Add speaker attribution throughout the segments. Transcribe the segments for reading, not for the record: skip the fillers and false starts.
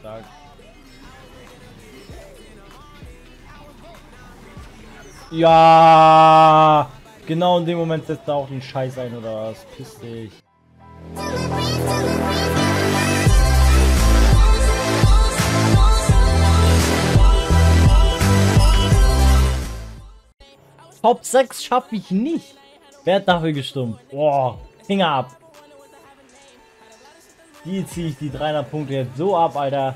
Speaker 1: Stark. Ja, genau in dem Moment setzt er auch den Scheiß ein oder was? Piss dich. Top 6 schaffe ich nicht. Wer hat dafür gestimmt? Boah, Finger ab. Die ziehe ich die 300 Punkte jetzt so ab, Alter.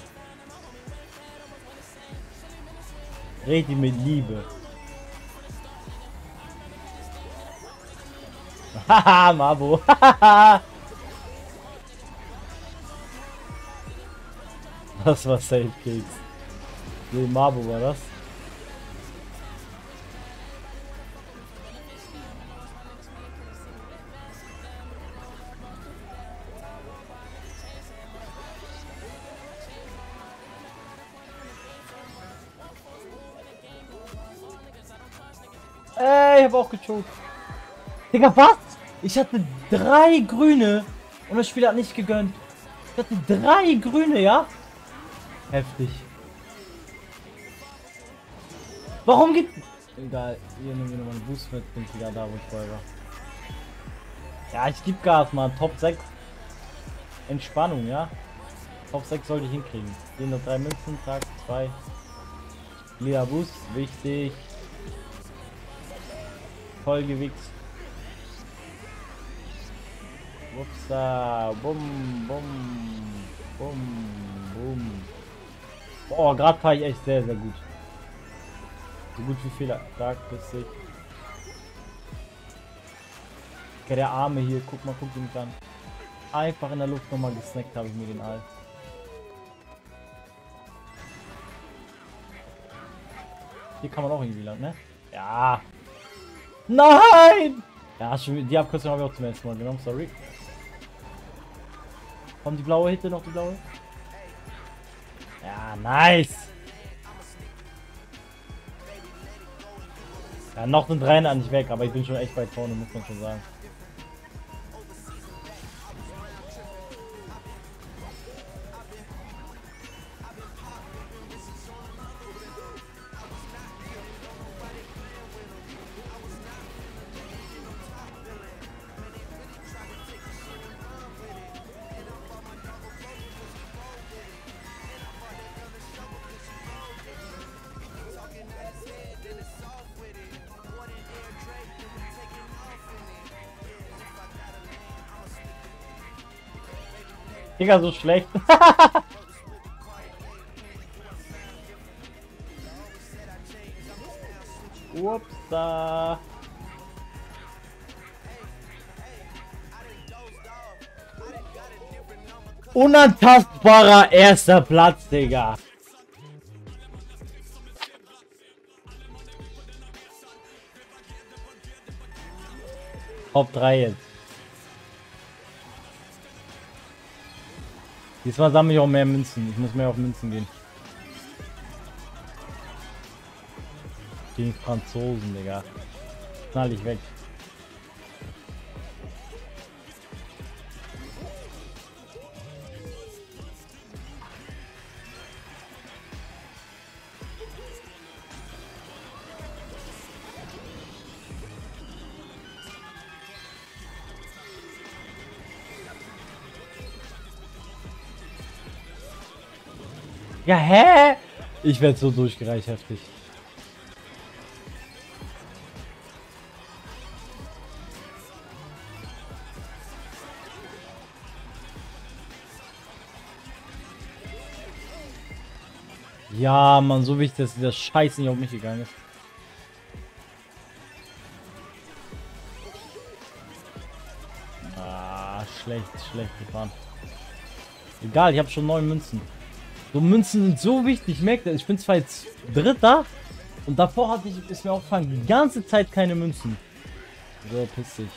Speaker 1: Richtig mit Liebe. Haha, Mabo. Das war Safe Kicks. Nee, Mabo war das. Ey, ich hab auch gechoked. Digga, was? Ich hatte 3 Grüne und das Spiel hat nicht gegönnt. Ich hatte 3 Grüne, ja? Heftig. Warum geht... Egal, hier nehmen wir nochmal einen Boost mit, bin ich wieder da, wo ich vorher war. Ja, ich geb Gas, Mann. Top 6. Entspannung, ja? Top 6 sollte ich hinkriegen. Hier noch 3 Münzen, Tag 2. Lila Boost, wichtig. Voll gewichst. Upsa, bum, bum, bum, bum. Oh, gerade fahre ich echt sehr, sehr gut. So gut wie Fehler. Stark, lustig. Okay, der Arme hier, guck mal, guck ihn an. Einfach in der Luft nochmal gesnackt habe ich mir den All. Hier kann man auch irgendwie lang, ne? Ja. Nein! Ja, schon, die Abkürzung habe ich auch zum ersten Mal genommen, sorry. Kommt die blaue Hitte noch, die blaue? Ja, nice! Ja, noch sind 3 nicht weg, aber ich bin schon echt weit vorne, muss man schon sagen. Digga, so schlecht. Upsa. Unantastbarer erster Platz, Digga. Top 3 jetzt. Diesmal sammle ich auch mehr Münzen. Ich muss mehr auf Münzen gehen. Gegen Franzosen, Digga. Knall ich weg. Ja, hä? Ich werde so durchgereicht, heftig. Ja, Mann, so wichtig, dass dieser Scheiß nicht auf mich gegangen ist. Ah, schlecht gefahren. Egal, ich habe schon 9 Münzen. So Münzen sind so wichtig, merkt ihr, ich bin zwar jetzt Dritter und davor hatte ich, ist mir aufgefallen, die ganze Zeit keine Münzen. So, piss dich.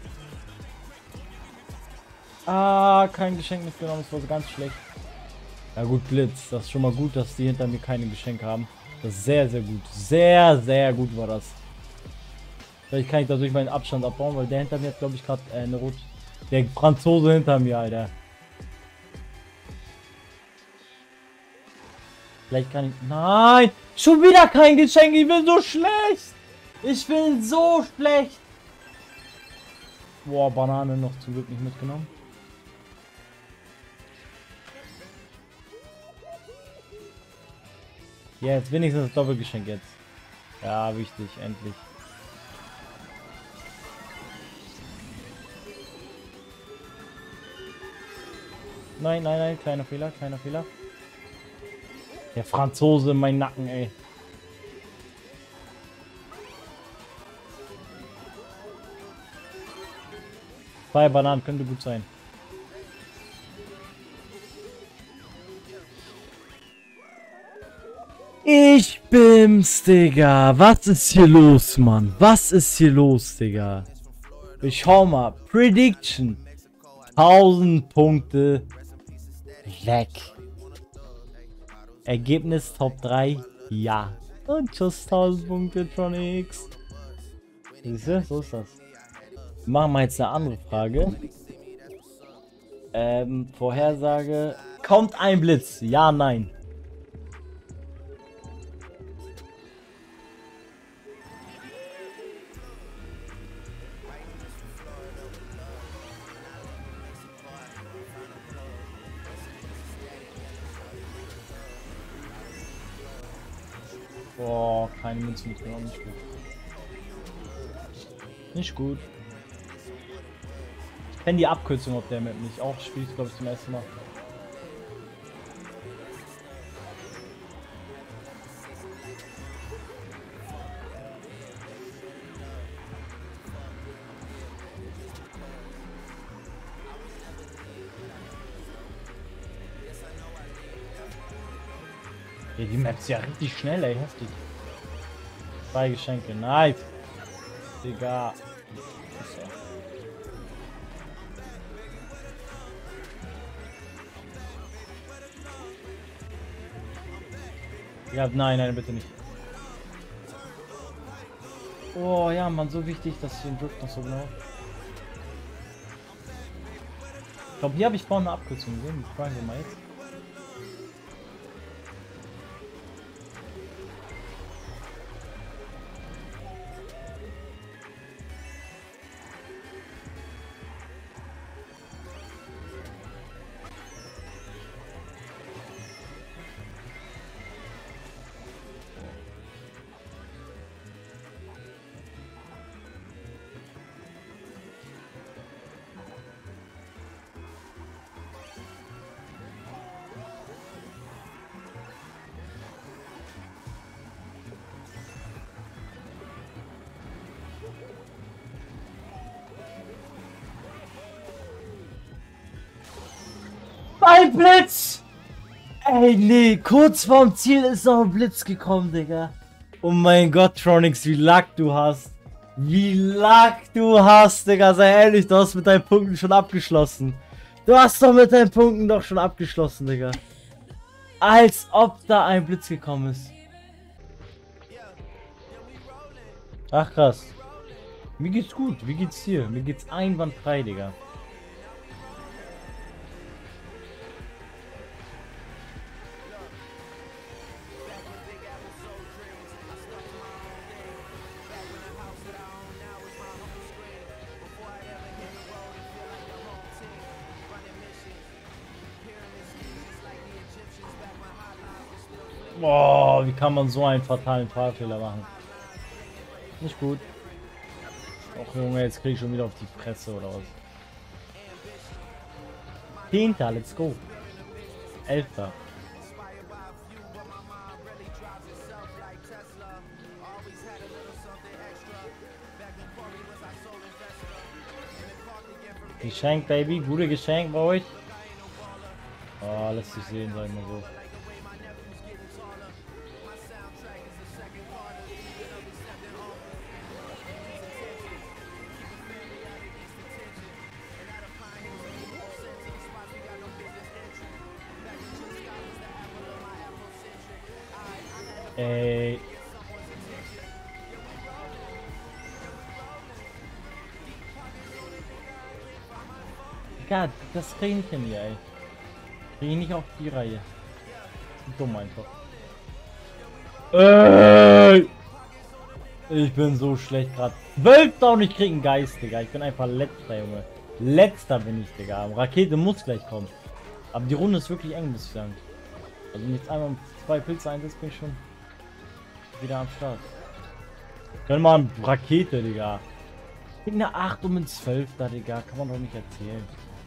Speaker 1: Ah, kein Geschenk mitgenommen, das war so ganz schlecht. Ja gut, Blitz. Das ist schon mal gut, dass die hinter mir keine Geschenke haben. Das ist sehr, sehr gut. Sehr, sehr gut war das. Vielleicht kann ich dadurch meinen Abstand abbauen, weil der hinter mir hat, glaube ich, gerade eine Rot. Der Franzose hinter mir, Alter. Vielleicht kann ich... Nein! Schon wieder kein Geschenk! Ich bin so schlecht! Ich bin so schlecht! Boah, Banane noch zum Glück nicht mitgenommen. Ja, jetzt wenigstens das Doppelgeschenk jetzt. Ja, wichtig, endlich. Nein, nein, nein, kleiner Fehler, kleiner Fehler. Der Franzose in meinen Nacken, ey. Zwei Bananen könnte gut sein. Ich bin's, Digga. Was ist hier los, Mann? Was ist hier los, Digga? Ich schau mal. Prediction. 1000 Punkte. Weg. Ergebnis Top 3. Ja. Und just 1000 Punkte, Tronics. Siehst du? So ist das. Machen wir jetzt eine andere Frage. Vorhersage. Kommt ein Blitz? Ja, nein. Boah, keine Münze mitgenommen. Nicht gut. Nicht gut. Ich kenne die Abkürzung auf der Map nicht. Auch spiele ich, glaube ich, zum ersten Mal. Ja, die Map ist ja richtig schnell, ey, heftig. 2 Geschenke, nice. Digga. Ja, nein, nein, bitte nicht. Oh ja, Mann, so wichtig, dass ich den Drift noch so genau. Ich glaube, hier habe ich vorhin eine Abkürzung gesehen. Die fragen wir mal jetzt. Ein Blitz! Ey, nee, kurz vorm Ziel ist noch ein Blitz gekommen, Digga. Oh mein Gott, Tronics, wie Lack du hast. Wie Lack du hast, Digga. Sei ehrlich, du hast mit deinen Punkten schon abgeschlossen. Du hast doch mit deinen Punkten doch schon abgeschlossen, Digga. Als ob da ein Blitz gekommen ist. Ach krass. Mir geht's gut. Wie geht's dir? Mir geht's einwandfrei, Digga. Boah, wie kann man so einen fatalen Fahrfehler machen? Nicht gut. Och Junge, jetzt krieg ich schon wieder auf die Fresse oder was? 10. Let's go. 11. Geschenk, Baby. Gute Geschenk bei euch. Oh, lässt sich sehen, sagen wir so. Ey. Digga, das krieg ich nicht hin hier, ey. Krieg ich nicht auf die Reihe. Dumm einfach. Ich bin so schlecht gerade. 12. und ich krieg einen Geist, Digga. Ich bin einfach letzter, Junge. Letzter bin ich, Digga. Rakete muss gleich kommen. Aber die Runde ist wirklich eng, muss ich sagen. Also wenn ich jetzt einmal 2 Pilze einsetze, bin ich schon wieder am Start. Können wir eine Rakete, Digga. Ich bin eine 8 und ein 12. da, Digga. Kann man doch nicht erzählen.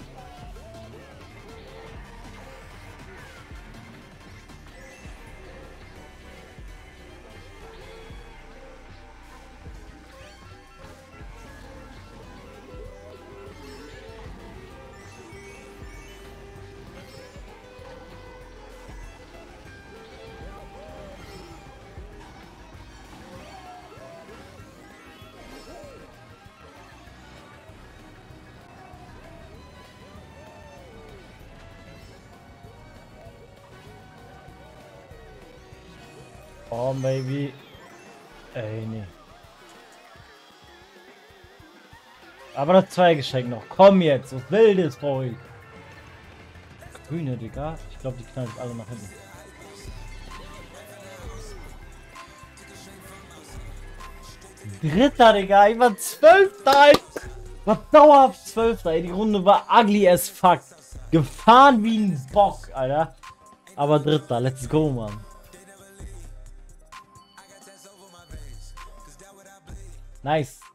Speaker 1: Oh, Baby. Ey, nee. Aber das 2 Geschenk noch. Komm jetzt. Was Wildes brauche ich. Grüne, Digga. Ich glaube, die knallen alle nach hinten. Dritter, Digga. Ich war 12. War dauerhaft 12. Ey, die Runde war ugly as fuck. Gefahren wie ein Bock, Alter. Aber Dritter. Let's go, Mann. Nice.